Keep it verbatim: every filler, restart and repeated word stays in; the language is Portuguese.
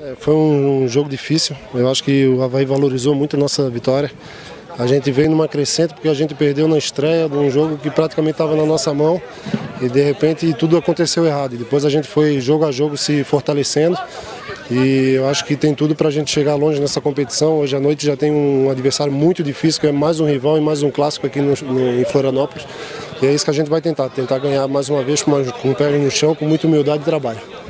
É, foi um jogo difícil, eu acho que o Avaí valorizou muito a nossa vitória. A gente veio numa crescente porque a gente perdeu na estreia de um jogo que praticamente estava na nossa mão e de repente tudo aconteceu errado. E depois a gente foi jogo a jogo se fortalecendo e eu acho que tem tudo para a gente chegar longe nessa competição. Hoje à noite já tem um adversário muito difícil, que é mais um rival e mais um clássico aqui no, no, em Florianópolis. E é isso que a gente vai tentar, tentar ganhar mais uma vez com, uma, com o pé no chão, com muita humildade e trabalho.